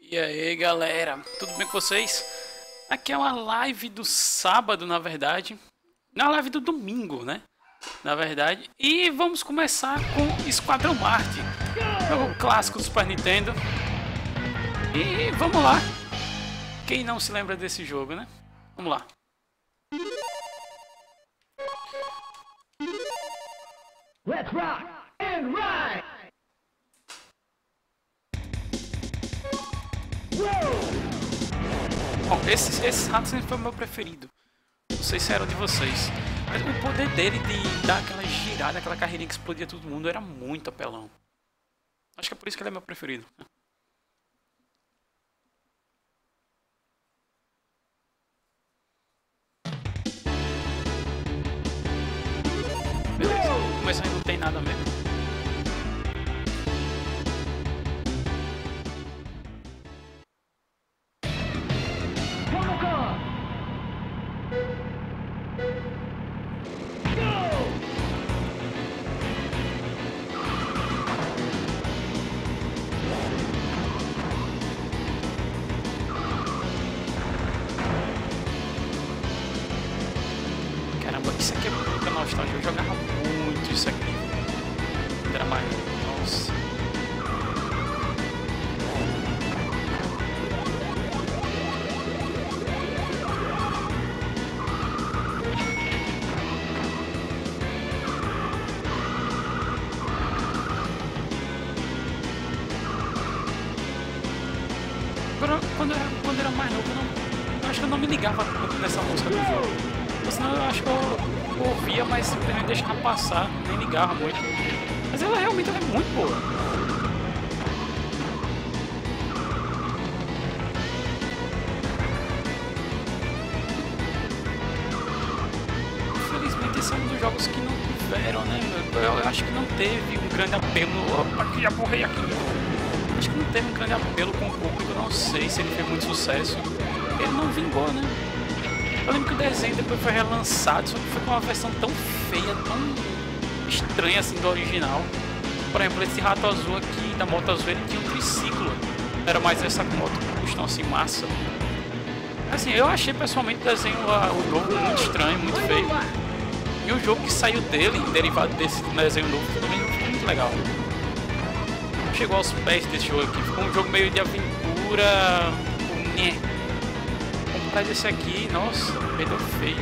E aí galera, tudo bem com vocês? Aqui é uma live do sábado, na verdade. Na live do domingo, né? Na verdade. E vamos começar com Esquadrão Marte, jogo clássico do Super Nintendo. E vamos lá. Quem não se lembra desse jogo, né? Vamos lá. Let's rock and ride! Bom, esse rato sempre foi o meu preferido. Não sei se era o de vocês. Mas o poder dele de dar aquela girada, aquela carreirinha que explodia todo mundo era muito apelão. Acho que é por isso que ele é meu preferido. Beleza, mas aí não tem nada mesmo. Caramba, isso aqui é muita nostalgia. Eu jogava muito isso aqui. Era mais. Nossa. Quando eu era mais novo, eu acho que eu não me ligava muito nessa música do jogo. Senão eu acho que eu ouvia, mas simplesmente deixava passar, nem ligava muito. Mas ela realmente é muito boa. Infelizmente esse é um dos jogos que não tiveram, né? Eu acho que não teve um grande apelo. Opa, que já morri aqui. Acho que não teve um grande apelo com o público, não sei se ele fez muito sucesso. Ele não vingou, né? Eu lembro que o desenho depois foi relançado, só que foi com uma versão tão feia, tão estranha assim do original. Por exemplo, esse rato azul aqui, da moto azul, ele tinha um triciclo. Era mais essa moto com combustão assim, massa. Assim, eu achei pessoalmente o desenho, o novo, muito estranho, muito feio. E o jogo que saiu dele, derivado desse desenho novo, também ficou muito legal. Chegou aos pés desse jogo aqui, ficou um jogo meio de aventura, Mas esse aqui, nossa, perdeu feio.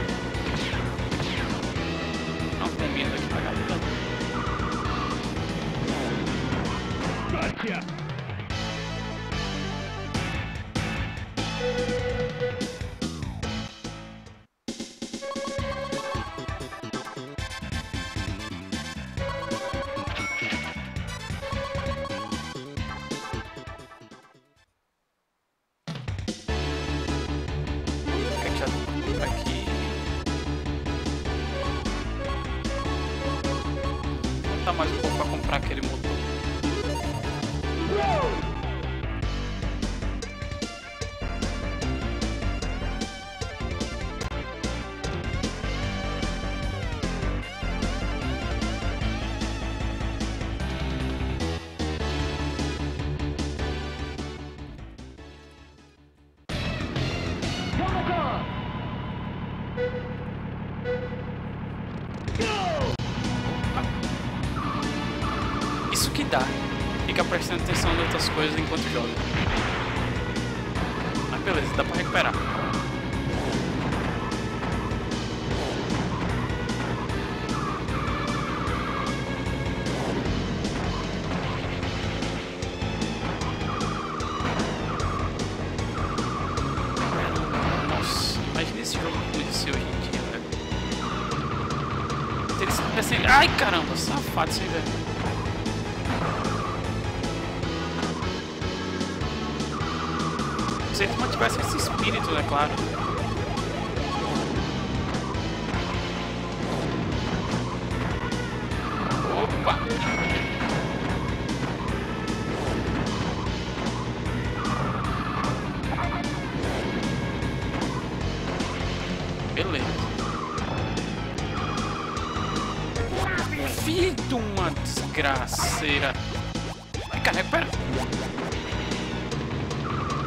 Não combina aqui pra galera. Gotcha! Aqui. Vou botar mais um pouco pra comprar aquele motor. Isso que dá. Fica prestando atenção em outras coisas enquanto joga. Mas beleza, dá pra recuperar. Nossa, imagina esse jogo podia ser hoje em dia, velho. Assim, ai caramba, safado esse velho. Se eles mantivessem esse espírito, né, claro. Opa! Beleza. Filho de uma desgraceira. Ai, cara, recupera.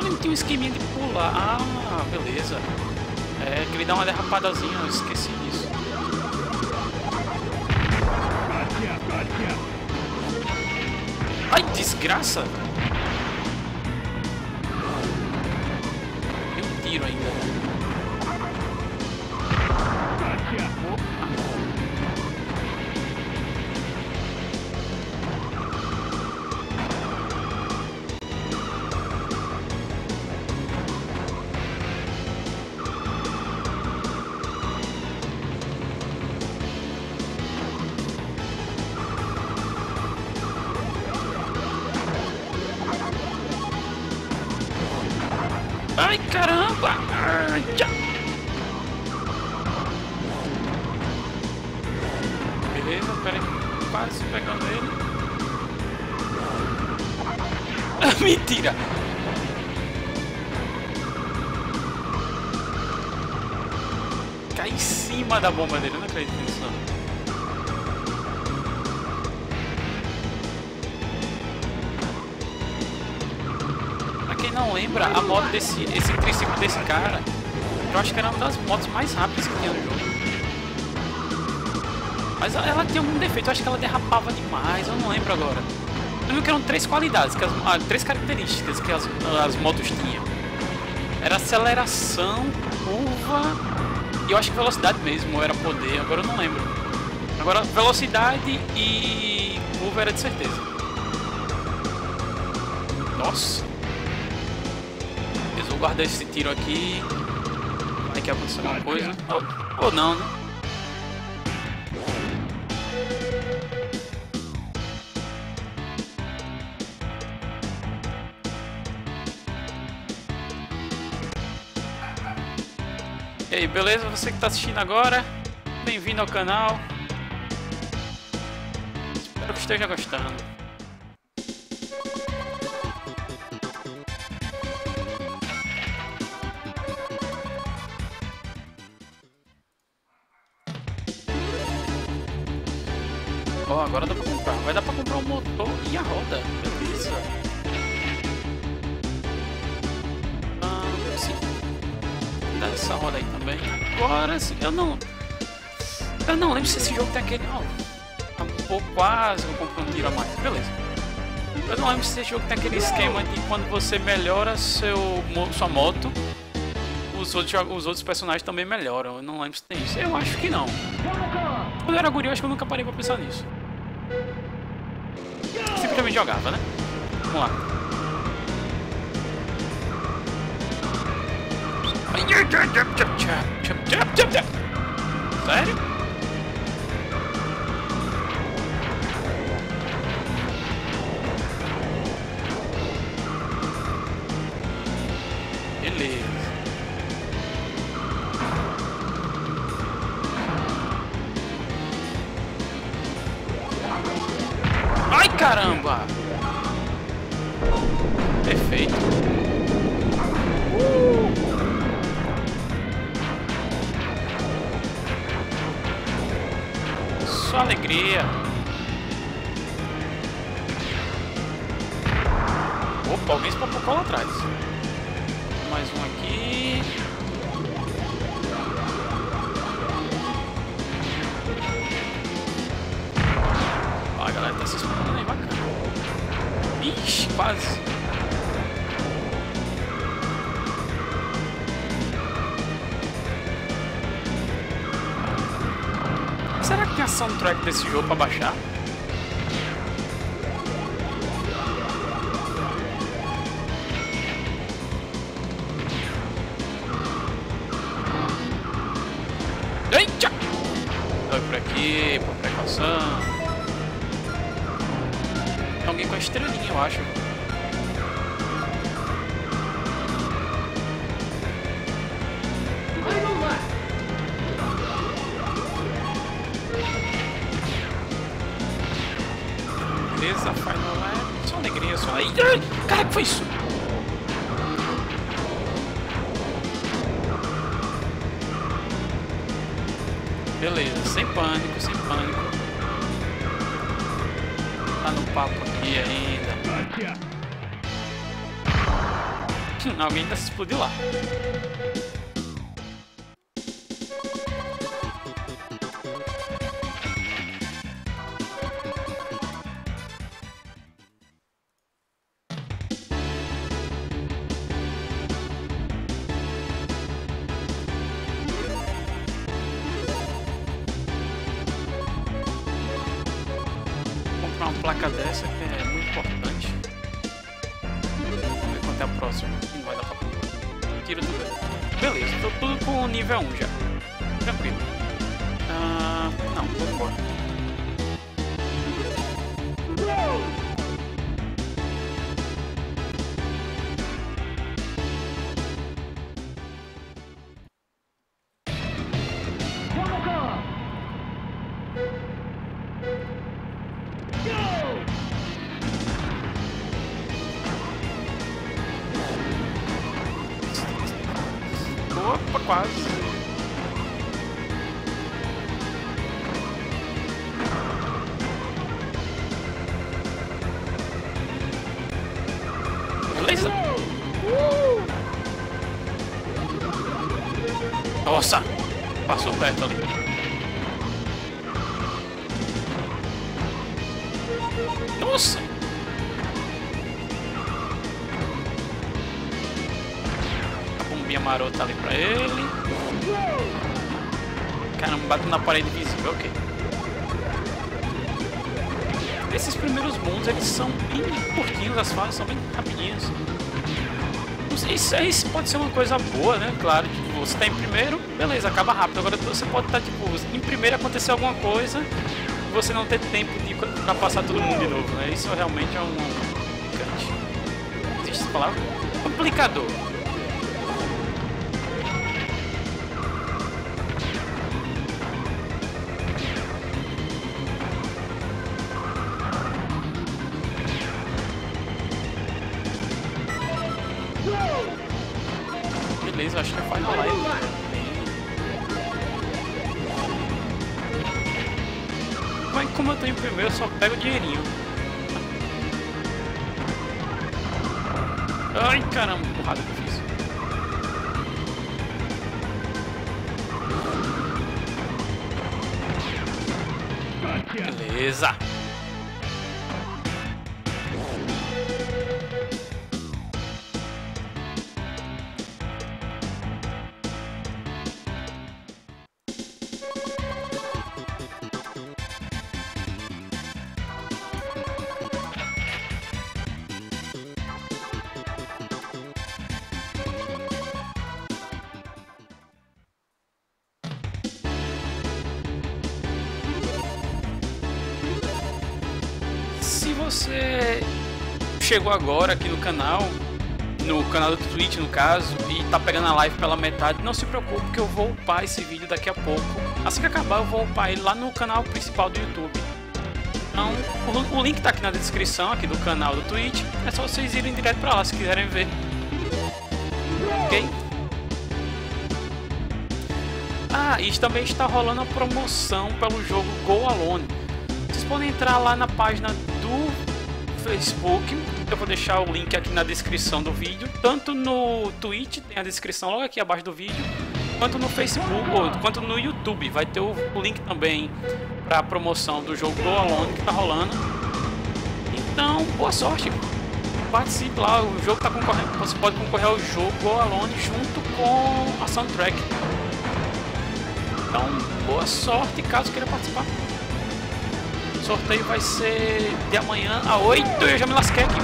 ele tinha um esqueminha de pular. Ah, beleza. É que ele dá uma derrapadazinha, eu esqueci disso. Ai, desgraça! Deu um tiro ainda. Opa. Ai, caramba! Ai, tchau. Beleza, pera aí. Quase pegando ele. Ah, mentira! Cai em cima da bomba dele, eu não acredito nisso não. Não lembra a moto esse triciclo desse cara, eu acho que era uma das motos mais rápidas que tinha no jogo. Mas ela tinha algum defeito, eu acho que ela derrapava demais, eu não lembro agora. Eu lembro que eram três qualidades, três características que as motos tinham. Era aceleração, curva e eu acho que velocidade mesmo, ou era poder, agora eu não lembro. Agora velocidade e curva era de certeza. Nossa! Vou guardar esse tiro aqui. Vai que acontecer alguma coisa. Ou não, né? E aí, beleza? Você que está assistindo agora, bem-vindo ao canal. Espero que esteja gostando. Ó, agora dá pra comprar. Vai dar pra comprar o motor e a roda. Beleza. Sim. Dá essa roda aí também. Agora sim. Eu não lembro se esse jogo tem aquele... Oh, quase eu comprei um tiro a mais. Beleza. Eu não lembro se esse jogo tem aquele esquema de quando você melhora sua moto, os outros personagens também melhoram. Eu não lembro se tem isso. Eu acho que não. Quando eu era guri, eu acho que eu nunca parei pra pensar nisso. Simplesmente jogava, né? Vamos lá. Sério? Beleza. Ai, caramba! Perfeito. Só alegria. Opa, alguém se papocou lá atrás. Mais um aqui. A galera tá se explodindo aí, bacana. Ixi, quase. Será que tem a soundtrack desse jogo pra baixar? Eita! Vai por aqui, por precaução. Tem alguém com a estrelinha, eu acho. Beleza, final lap. Só alegria, só aí. Cara, que foi isso? Beleza, sem pânico, sem pânico. Tá no papo aqui ainda. Alguém ainda se explodiu lá. Comprar uma placa dessa que é muito importante. Vamos ver quanto é a próxima. Não vai dar pra comprar. Tira tudo. Beleza, tô tudo com nível 1 já. Tranquilo. Não, vou embora. Opa, quase. Beleza? Nossa! Passou perto ali. Nossa! A bombinha marota ali pra ele. Caramba, bateu na parede visível, ok. Esses primeiros mundos, eles são bem curtinhos, as fases são bem rapidinhas. Isso pode ser uma coisa boa, né? Claro, tipo, você tá em primeiro, beleza, acaba rápido. Agora você pode estar, tipo, em primeiro acontecer alguma coisa e você não ter tempo pra passar todo mundo de novo, né? Isso realmente é um complicante. Existe essa palavra? Complicador. Beleza, acho que é Final Life. Mas como eu tô em primeiro, eu só pego o dinheirinho. Ai, caramba, porrada difícil. Beleza. Se você chegou agora aqui no canal do Twitch no caso, e tá pegando a live pela metade, não se preocupe que eu vou upar esse vídeo daqui a pouco. Assim que acabar eu vou upar ele lá no canal principal do YouTube. Então o link tá aqui na descrição aqui do canal do Twitch, é só vocês irem direto pra lá se quiserem ver. Ok? E também está rolando a promoção pelo jogo Go Alone. Vocês podem entrar lá na página do Facebook, eu vou deixar o link aqui na descrição do vídeo, tanto no Twitch, tem a descrição logo aqui abaixo do vídeo, quanto no Facebook, ou quanto no YouTube, vai ter o link também para a promoção do jogo Go Alone que está rolando. Então, boa sorte, participe lá, o jogo está concorrendo, você pode concorrer ao jogo Go Alone junto com a soundtrack. Então, boa sorte caso queira participar. O sorteio vai ser de amanhã a 8 e eu já me lasquei aqui.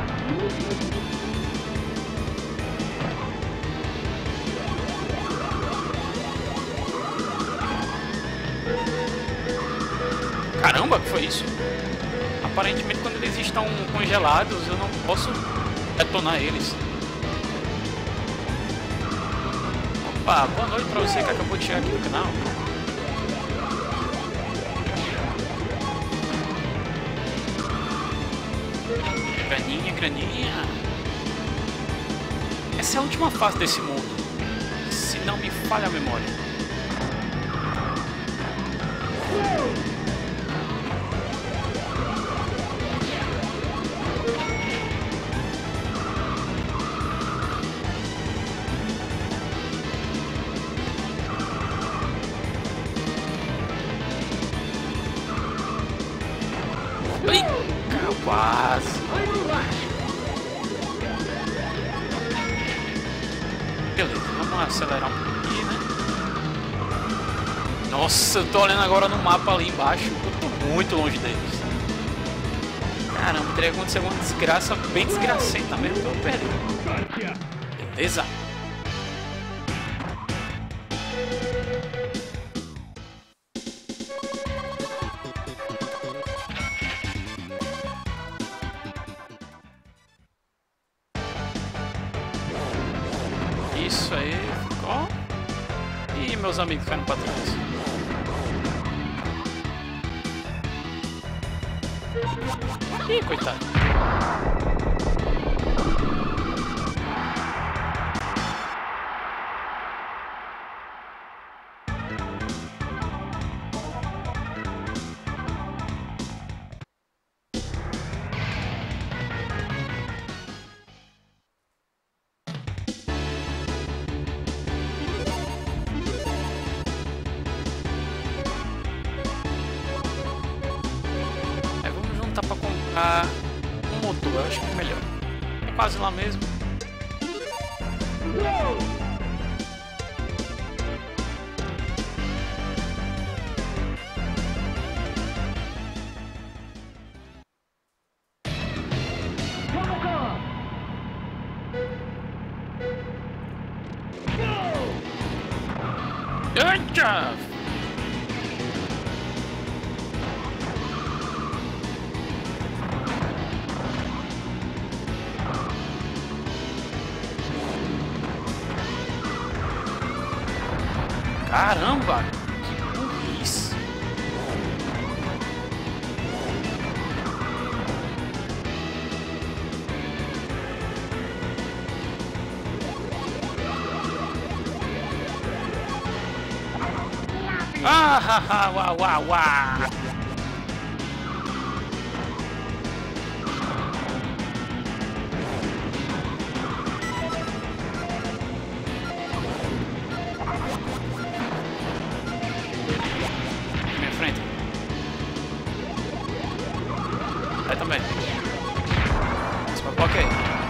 Caramba, que foi isso? Aparentemente quando eles estão congelados eu não posso detonar eles. Opa, boa noite pra você que acabou de chegar aqui no canal. Graninha, graninha. Essa é a última fase desse mundo, se não me falha a memória. Ai, quase. Beleza, vamos acelerar um pouquinho, né? Nossa, eu tô olhando agora no mapa ali embaixo. Eu tô muito longe deles. Caramba, teria acontecido alguma desgraça bem desgracenta mesmo que eu perdi. Beleza. Isso aí, ficou. E meus amigos ficaram pra trás. Ih, coitado. Tá pra comprar um motor, eu acho que é melhor. É quase lá mesmo. Eita! Caramba! Que burrice! Ah, haha, uá, uá, uá! Minha frente. Aí também. Esse papo ok.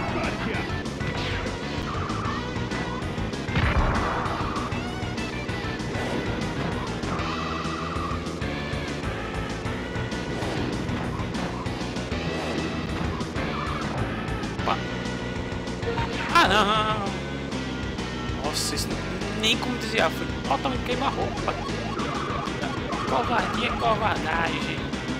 Ah, não! Nossa, isso nem como desviar, foi totalmente queima-roupa. Covardia, covardagem.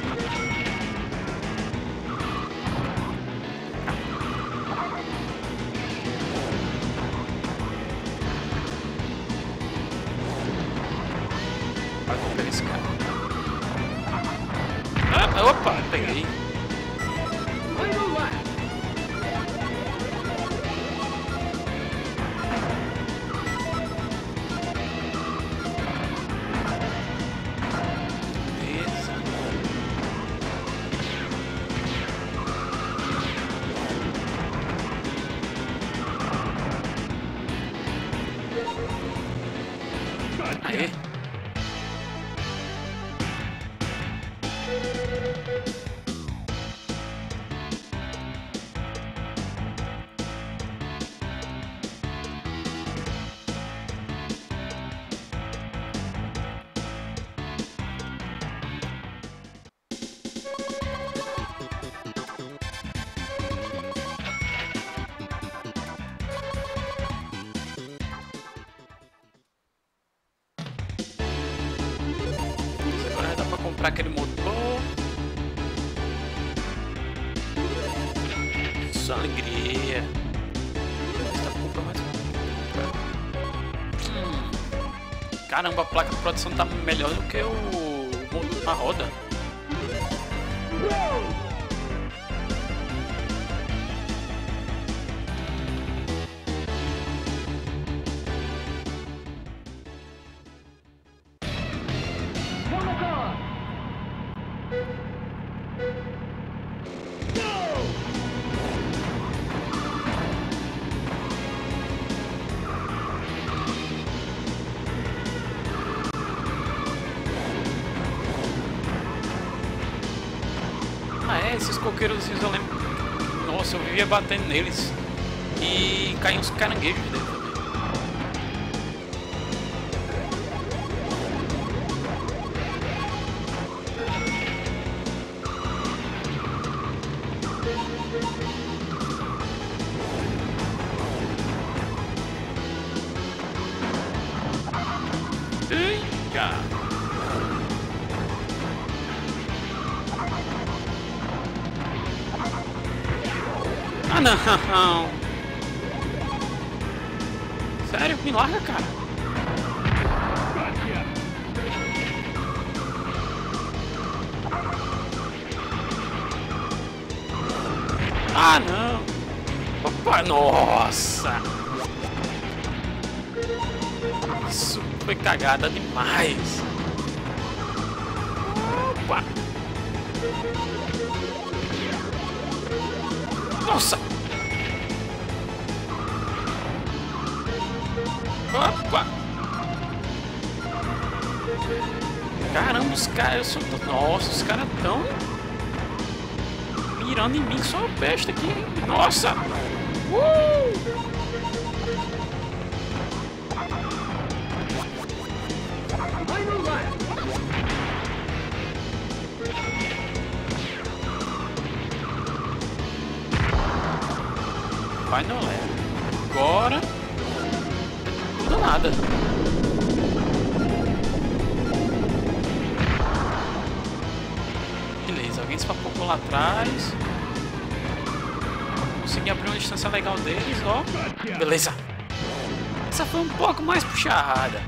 Vai pegar esse cara. Ah, opa, peguei. Aê. Agora dá pra comprar aquele motor. Só alegria. Dá pra comprar mais um. Caramba, a placa de produção tá melhor do que o motor na roda. esses coqueirozinhos eu lembro. Nossa, eu vivia batendo neles. E caíam uns caranguejos dentro também. Eita! Ah, não! Sério? Me larga, cara! Ah, não! Opa, nossa! Isso foi cagada demais! Opa! Nossa! Opa! Caramba, os caras... Nossa, os caras tão... mirando em mim, só uma besta aqui, hein? Nossa! Vai no leve. Agora... não dá nada. Beleza, alguém se papocou lá atrás. Consegui abrir uma distância legal deles, ó. Beleza. Essa foi um pouco mais puxada.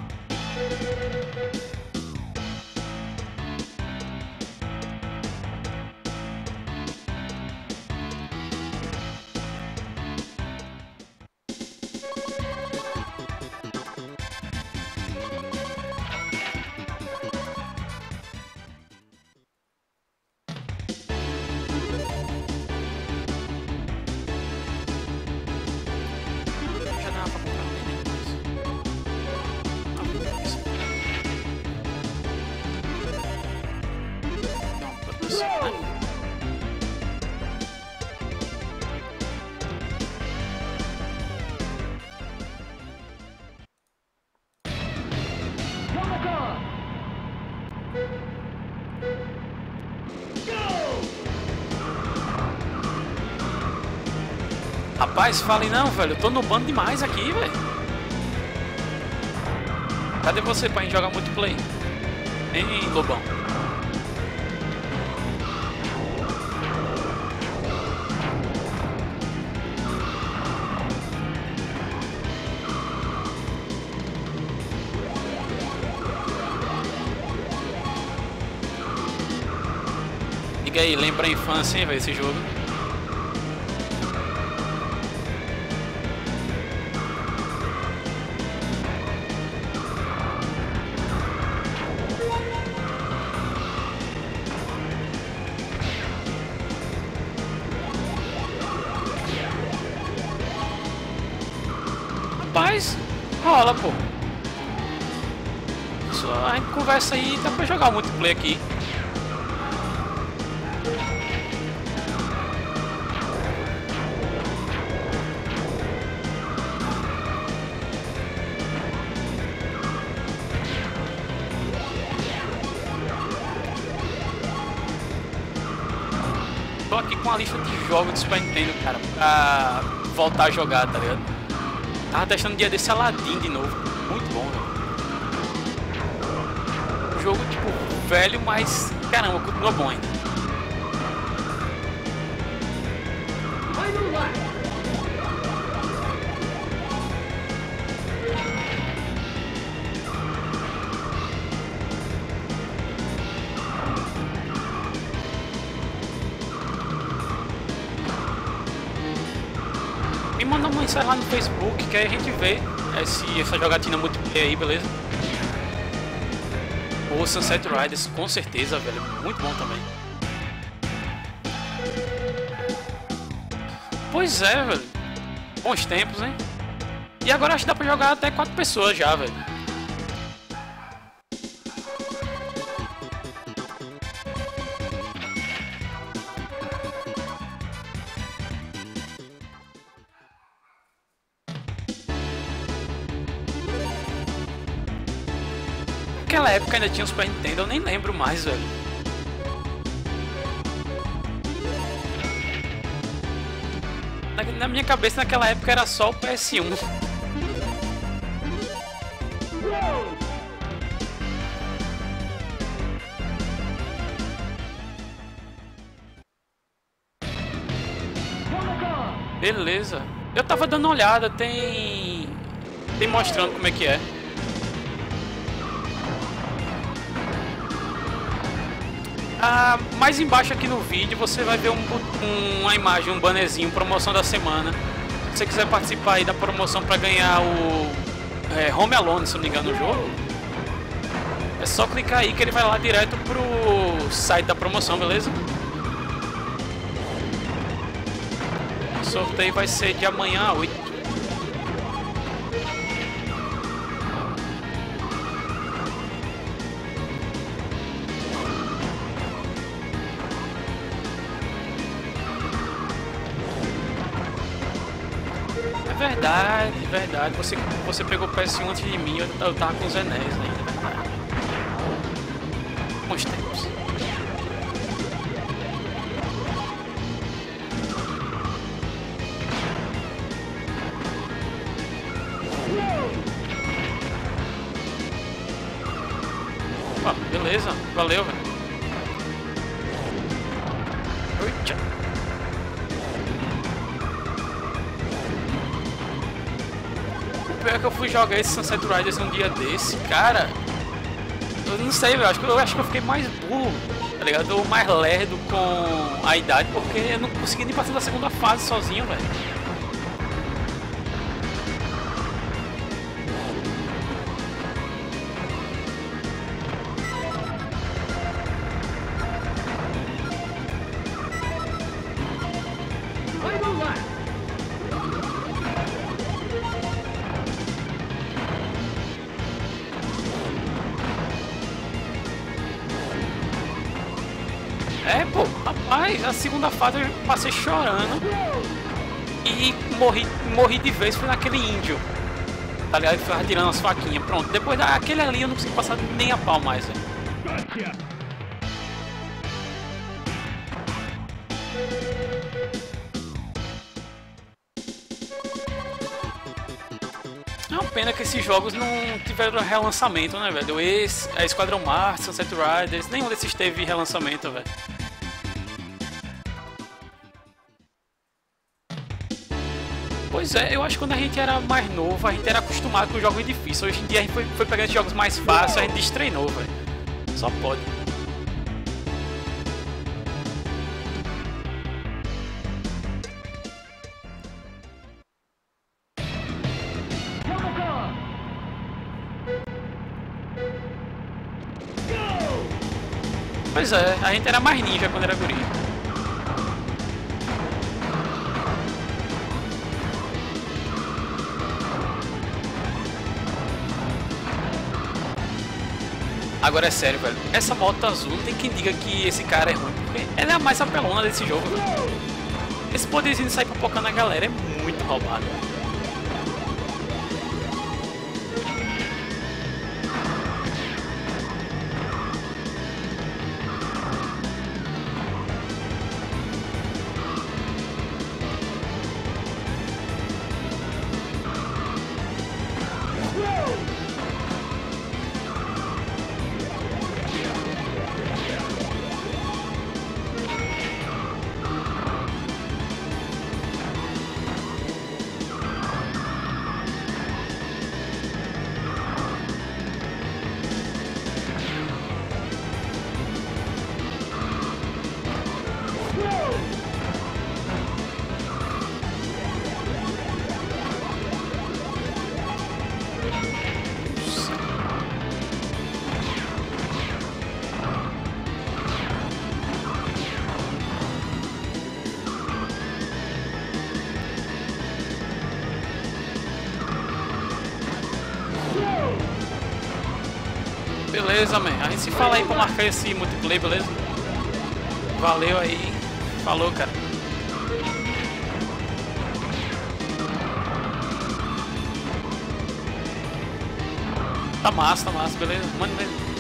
Rapaz, falei não, velho. Eu tô no bando demais aqui, velho. Cadê você pra gente jogar multiplayer? Hein, Lobão? Diga aí, lembra a infância, hein, velho, esse jogo? Rapaz, rola, pô. Só a gente conversa aí, dá pra jogar o multiplayer aqui. Tô aqui com a lista de jogos do Super Nintendo, cara, pra voltar a jogar, tá ligado? Tava testando um dia desse Aladdin de novo. Muito bom, velho. Jogo, tipo, velho, mas caramba, continua bom ainda. Me manda uma mensagem lá no Facebook que aí a gente vê essa jogatina multiplayer aí, beleza? O Sunset Riders, com certeza, velho. Muito bom também. Pois é, velho. Bons tempos, hein? E agora acho que dá pra jogar até 4 pessoas já, velho. naquela época ainda tinha o Super Nintendo, eu nem lembro mais, velho. Na minha cabeça, naquela época, era só o PS1. Beleza. Eu tava dando uma olhada, tem mostrando como é que é. Mais embaixo aqui no vídeo você vai ver uma imagem, um bannerzinho, promoção da semana. Se você quiser participar aí da promoção para ganhar o Home Alone, se não me engano, no jogo, é só clicar aí que ele vai lá direto pro site da promoção, beleza? O sorteio vai ser de amanhã a 8. Verdade. Você pegou o PS1 antes de mim, eu tava com os Enéas ainda, verdade. Bons tempos. Beleza, valeu, velho. Tchau. Pior que eu fui jogar esse Sunset Riders um dia desse, cara. Eu não sei, velho. Eu acho que eu fiquei mais burro, tá ligado? Ou mais lerdo com a idade, porque eu não consegui nem passar da segunda fase sozinho, velho. Pô, rapaz, a segunda fase eu passei chorando e morri de vez, foi naquele índio, tá ligado? Que ficava tirando as faquinhas, pronto. Depois daquele ali eu não consegui passar nem a pau mais, velho. É uma pena que esses jogos não tiveram relançamento, né, velho? A Esquadrão Marte, Sunset Riders, nenhum desses teve relançamento, velho. Pois é, eu acho que quando a gente era mais novo, a gente era acostumado com jogos difíceis. Hoje em dia a gente foi pegando jogos mais fáceis, a gente destreinou, velho. Só pode. Pois é, a gente era mais ninja quando era guri. Agora é sério, velho. Essa moto azul não tem quem diga que esse cara é ruim, porque ela é a mais apelona desse jogo, velho. Esse poderzinho de sair popocando a galera é muito roubado. Beleza, man. A gente se fala aí pra marcar esse multiplayer, beleza? Valeu aí. Falou, cara. Tá massa, beleza? Manda mesmo.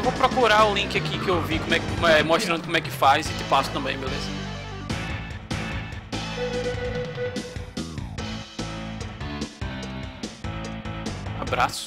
vou procurar o link aqui que eu vi mostrando como é que faz e te passo também, beleza? Abraço.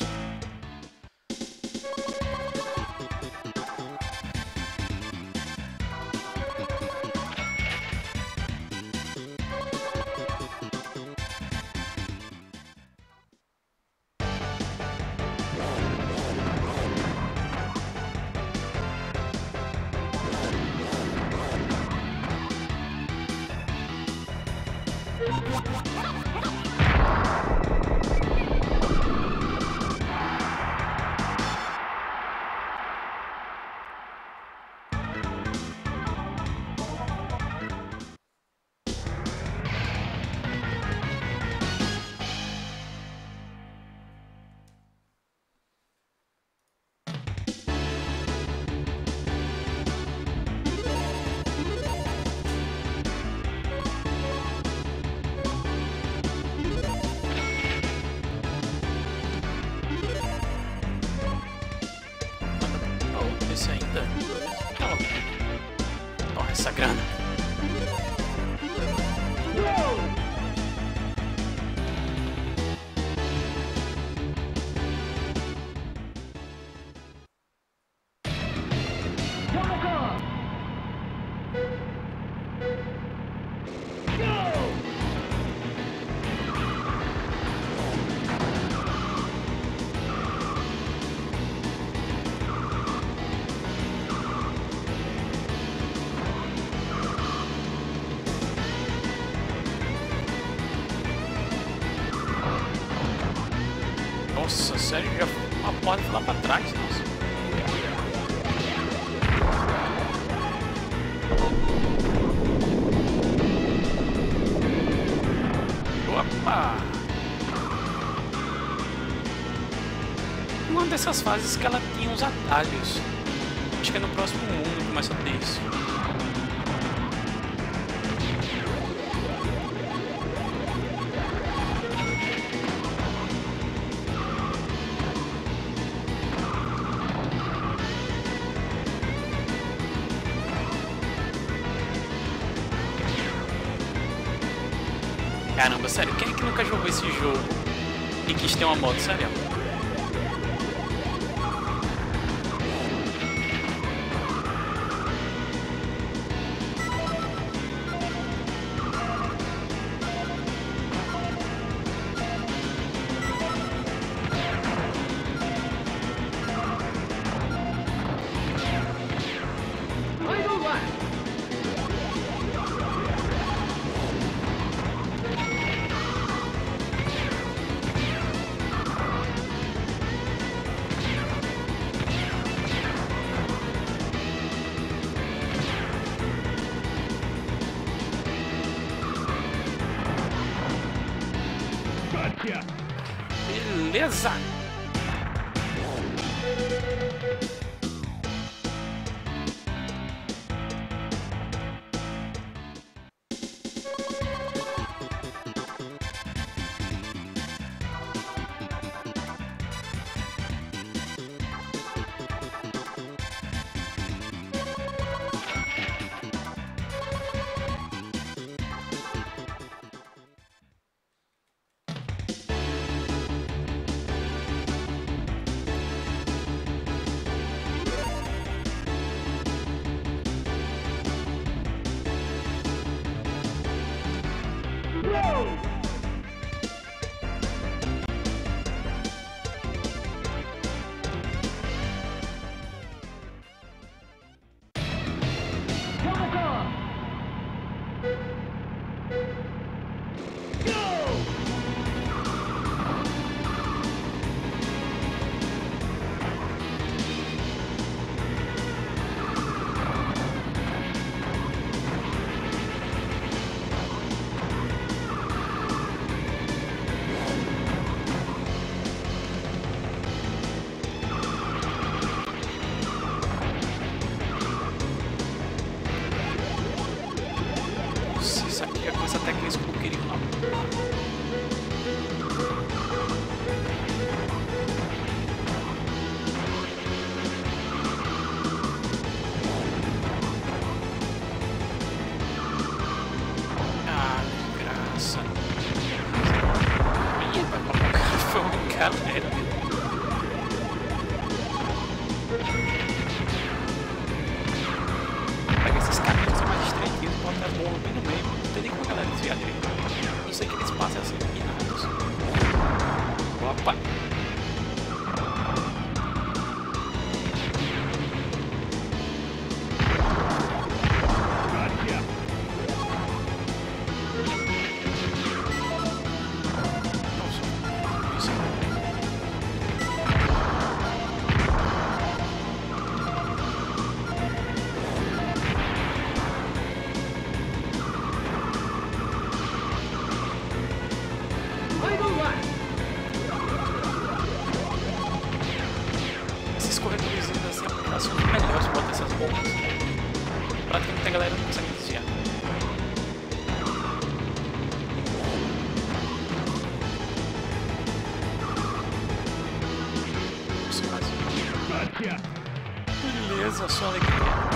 Esse ainda. Toma essa grana. Nossa, sério? Já foi uma porta lá pra trás, nossa. Opa! Uma dessas fases que ela tinha uns atalhos. Acho que é no próximo mundo que começa a ter isso. Caramba, sério, quem é que nunca jogou esse jogo e quis ter uma moto, sério? Beleza! galera, né? Pega esses caminhos que são mais estreitinhos e bota as bombas bem no meio. Não tem nem como a galera desviar direito. Não sei que eles passam assim, minados. Opa! Esses corredores assim, a população é melhor se botar essas bombas. Praticamente a galera não consegue desviar. Nossa, quase. Beleza, só alegria.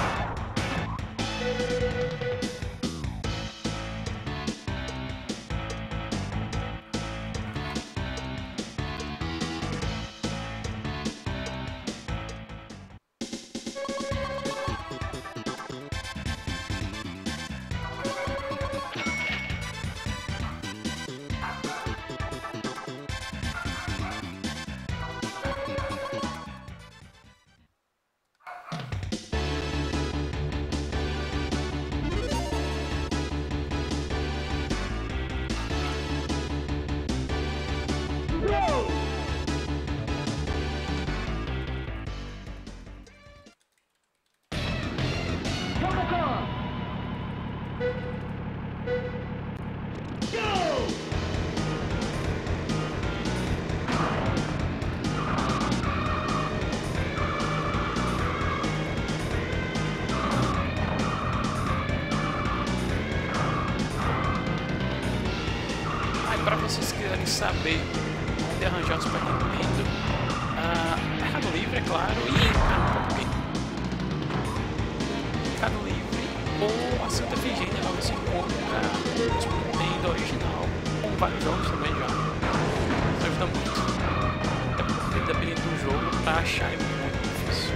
Para vocês quiserem saber onde arranjar o Super Nintendo, Mercado Livre, é claro, e Mercado Livre ou a Santa Efigênia, lá você encontra o Super Nintendo original, com vários jogos também já. Isso ajuda muito, até porque dependendo do jogo, para achar é muito difícil.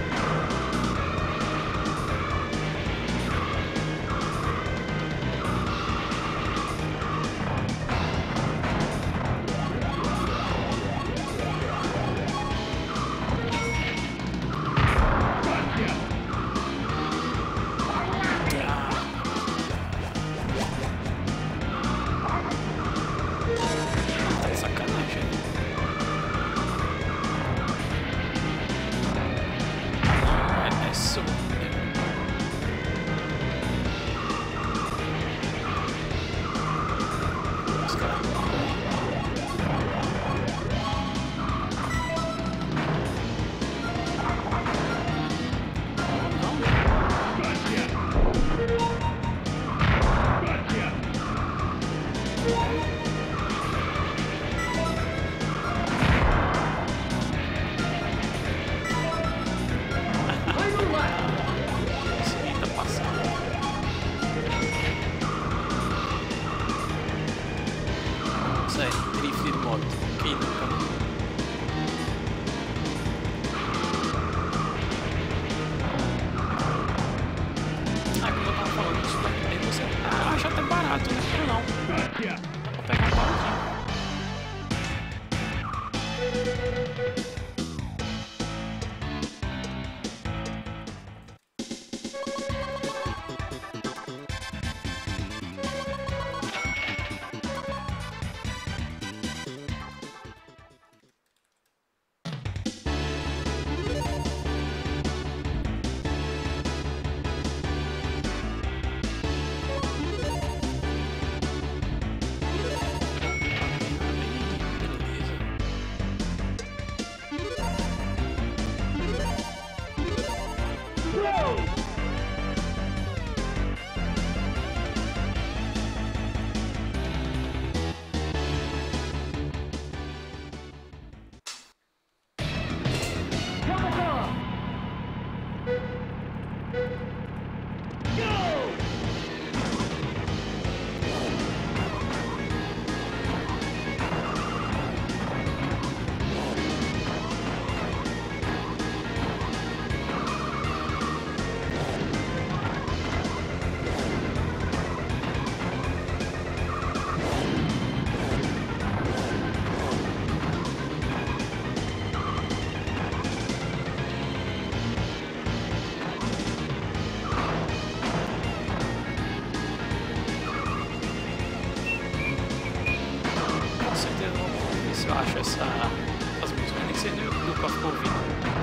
as músicas, nem que seja no YouTube pra ficar ouvindo.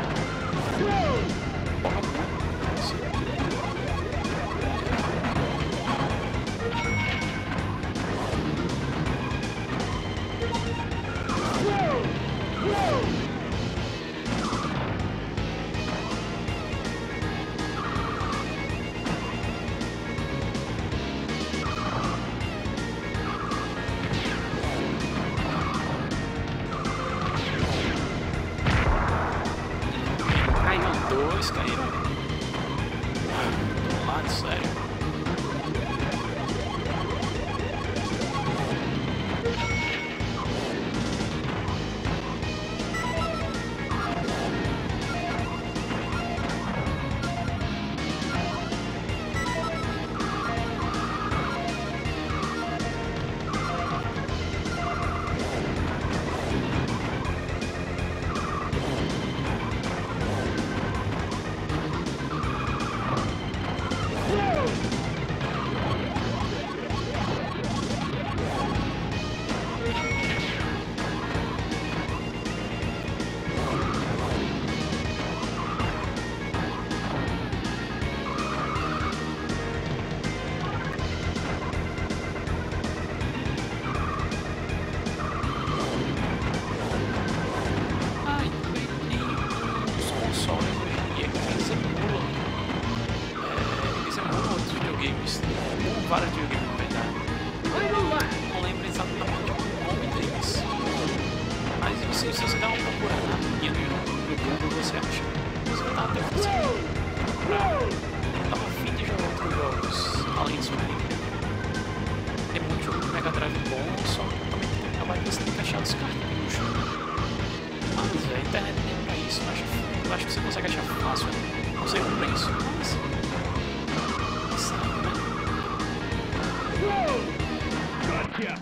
Porra, dois caíram do lado, sério. Vários videogames, na verdade. Não lembro exatamente o nome deles. Mas se você dá uma procurada no Google, você acha. Você tá até fazendo. Tava afim de jogar outros jogos além do Super Nintendo. Tem muito jogo do Mega Drive bom, só que também tem que acabar de você encaixar os cartuchos. Mas a internet tem pra isso. Eu acho que você consegue achar fácil. Não sei o preço, mas sabe, né? Gotcha!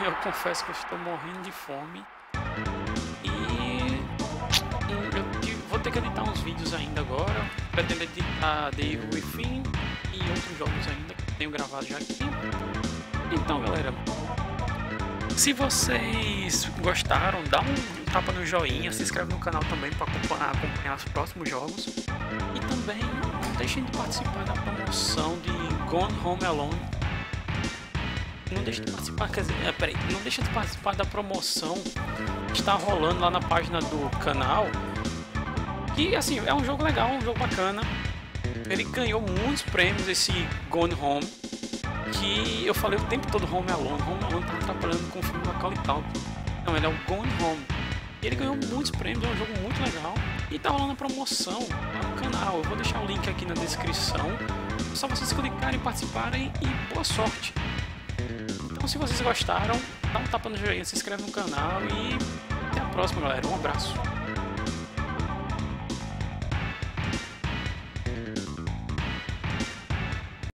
eu confesso que eu estou morrendo de fome. Vou ter que editar uns vídeos ainda agora. Pretendo editar The Evil Within e outros jogos ainda que tenho gravado já aqui. Então, galera, se vocês gostaram, dá um tapa no joinha, se inscreve no canal também para acompanhar os próximos jogos. E também não deixem de participar da promoção de Gone Home Alone. Não deixe de participar, quer dizer, não deixe de participar da promoção que está rolando lá na página do canal. E assim, é um jogo legal, um jogo bacana. Ele ganhou muitos prêmios, esse Gone Home, que eu falei o tempo todo Home Alone. Home Alone tá atrapalhando com o filme Macaulay Culkin. Não, ele é o Gone Home. E ele ganhou muitos prêmios, é um jogo muito legal. E tá rolando a promoção lá no canal. Eu vou deixar o link aqui na descrição. É só vocês clicarem, participarem e boa sorte. Então, se vocês gostaram, dá um tapa no joinha, se inscreve no canal e até a próxima, galera. Um abraço.